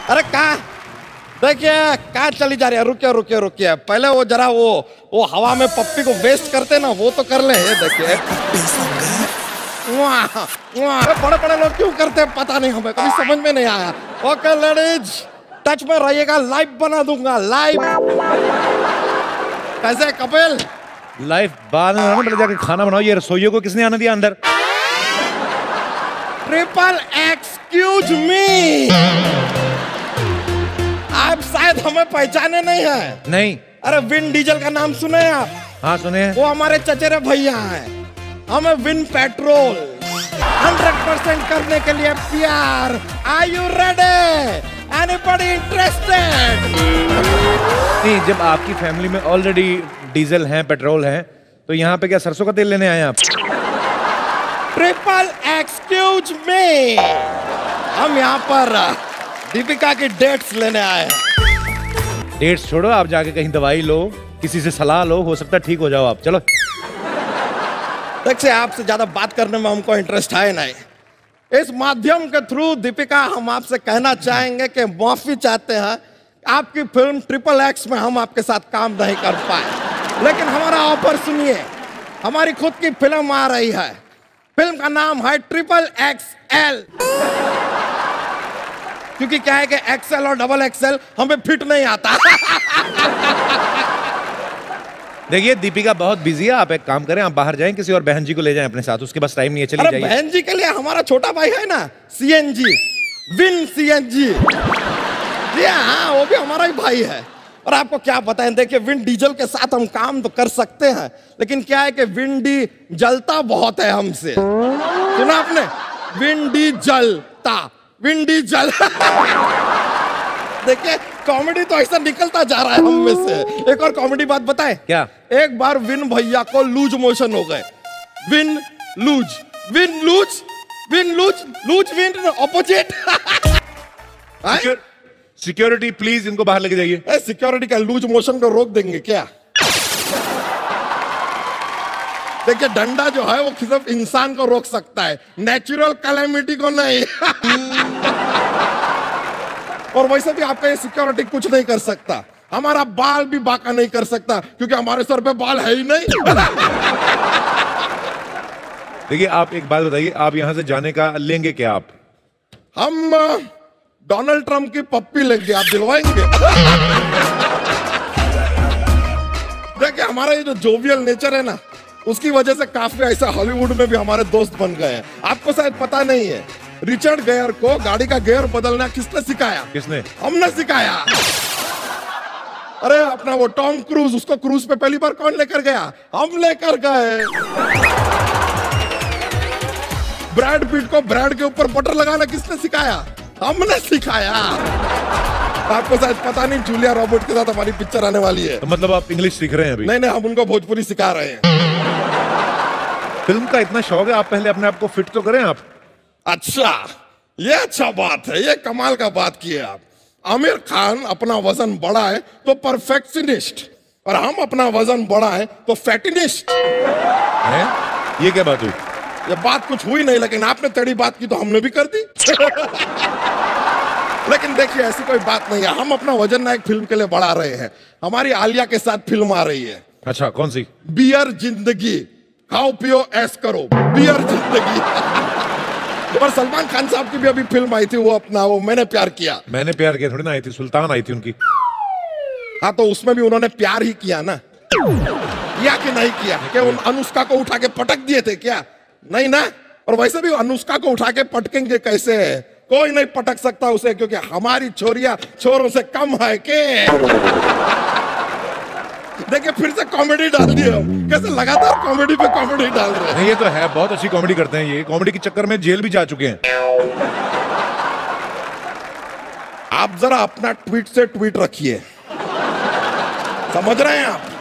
अरे कहा देखिए कहा चली जा रही है, रुकिए रुकिए रुकिए, पहले वो जरा वो हवा में पप्पी को वेस्ट करते ना, वो तो कर ले। देखिए बड़े बड़े लोग क्यों करते हैं पता नहीं, हमें कभी समझ में नहीं आया। ओके लेडीज टच में रहिएगा, लाइव बना दूंगा लाइव। कैसे कपिल? लाइव बाद में पहले जाके खाना बनाओ। ये रसोइयों को किसने आने दिया अंदर? ट्रिपल एक्सक्यूज मी, आप शायद हमें पहचाने नहीं है। नहीं। अरे विन डीजल का नाम सुने आप? हाँ सुने। वो हमारे चचेरे भैया हैं। हमें विन पेट्रोल 100% करने के लिए प्यार। Are you ready? Anybody interested? नहीं, जब आपकी फैमिली में ऑलरेडी डीजल है, पेट्रोल है, तो यहाँ पे क्या सरसों का तेल लेने आए आप? ट्रिपल एक्सक्यूज मी, हम यहाँ पर दीपिका की डेट्स लेने आए हैं। डेट्स छोड़ो, आप जाके कहीं दवाई लो, किसी से सलाह लो, हो सकता है ठीक हो जाओ आप। चलो। देखिए आपसे ज्यादा बात करने में हमको इंटरेस्ट है नहीं। इस माध्यम के थ्रू दीपिका हम आपसे कहना चाहेंगे कि माफी चाहते हैं, आपकी फिल्म ट्रिपल एक्स में हम आपके साथ काम नहीं कर पाए, लेकिन हमारा ऑफर सुनिए। हमारी खुद की फिल्म आ रही है, फिल्म का नाम है ट्रिपल एक्सएल। क्योंकि क्या है कि एक्सएल और डबल एक्सएल हमें फिट नहीं आता। देखिए दीपिका बहुत बिजी है, आप एक काम करें, आप बाहर जाएं, किसी और बहन जी को ले जाएं अपने साथ, उसके पास टाइम नहीं है। चलिए जाइए। बहन जी के लिए हमारा छोटा भाई है ना, सीएनजी, विन सीएनजी। जी हाँ, वो भी हमारा ही भाई है। और आपको क्या बताएं, देखिए विन डीजल के साथ हम काम तो कर सकते हैं, लेकिन क्या है कि विन डी जलता बहुत है हमसे। सुना आपने? विन डी जलता, विन डी जल। देखिए कॉमेडी तो ऐसा निकलता जा रहा है हम में से। एक और कॉमेडी बात बताएं। क्या? एक बार विन भैया को लूज मोशन हो गए। Win lose, win lose, win lose, lose win opposite. Security please इनको बाहर लेके जाइए। सिक्योरिटी का लूज मोशन को रोक देंगे क्या? देखिए डंडा जो है वो सिर्फ इंसान को रोक सकता है, नेचुरल कैलेमिटी को नहीं। और वैसे भी आपका ये सिक्योरिटी कुछ नहीं कर सकता, हमारा बाल भी बाका नहीं कर सकता, क्योंकि हमारे सर पे बाल है ही नहीं। देखिए आप एक बात बताइए, आप यहां से जाने का लेंगे क्या आप? हम डोनाल्ड ट्रंप की पप्पी लेंगे, आप दिलवाएंगे? देखिए हमारा ये जो जोवियल नेचर है ना, उसकी वजह से काफी ऐसा हॉलीवुड में भी हमारे दोस्त बन गए हैं। आपको शायद पता नहीं है, रिचर्ड गेयर को गाड़ी का गियर बदलना किसने सिखाया? किसने? हमने सिखाया। अरे अपना वो टॉम क्रूज, उसको क्रूज पे पहली बार कौन लेकर गया? हम लेकर गए। ब्रैड पिट को ब्रैड के ऊपर बटर लगाना किसने सिखाया? हमने सिखाया। आपको शायद पता नहीं, जूलिया रॉबर्ट के साथ हमारी पिक्चर आने वाली है। तो मतलब आप इंग्लिश सीख रहे हैं अभी? नहीं नहीं, हम उनको भोजपुरी सिखा रहे हैं। फिल्म का इतना शौक है, आप पहले अपने आप को फिट तो करें आप। अच्छा, ये अच्छा बात है, ये कमाल का बात की है आप। आमिर खान अपना वजन बड़ा है तो परफेक्शनिस्ट, और हम अपना वजन बड़ा है तो फैटिनिस्ट है? ये क्या बात हुई? ये बात कुछ हुई नहीं, लेकिन आपने तेरी बात की तो हमने भी कर दी। लेकिन देखिए ऐसी कोई बात नहीं है, हम अपना वजन ना एक फिल्म के लिए बढ़ा रहे हैं। हमारी आलिया के साथ फिल्म आ रही है। अच्छा, कौन सी? बियर जिंदगी, खाओ पियो ऐश करो, बियर जिंदगी। और सलमान खान साहब की भी अभी फिल्म आई थी, वो अपना वो मैंने प्यार किया। मैंने प्यार किया थोड़ी ना आई थी, सुल्तान आई थी उनकी। हाँ तो उसमें भी उन्होंने प्यार ही किया ना, किया कि नहीं किया? क्या उन अनुष्का को उठा के पटक दिए थे क्या? नहीं ना। और वैसे भी अनुष्का को उठा के पटकेंगे कैसे? कोई नहीं पटक सकता उसे, क्योंकि हमारी छोरियां छोरों से कम है के। देखिए फिर से कॉमेडी डाल दी हम, कैसे लगातार कॉमेडी पे कॉमेडी डाल रहे हैं। ये तो है, बहुत अच्छी कॉमेडी करते हैं ये। कॉमेडी के चक्कर में जेल भी जा चुके हैं। आप जरा अपना ट्वीट से ट्वीट रखिए, समझ रहे हैं आप?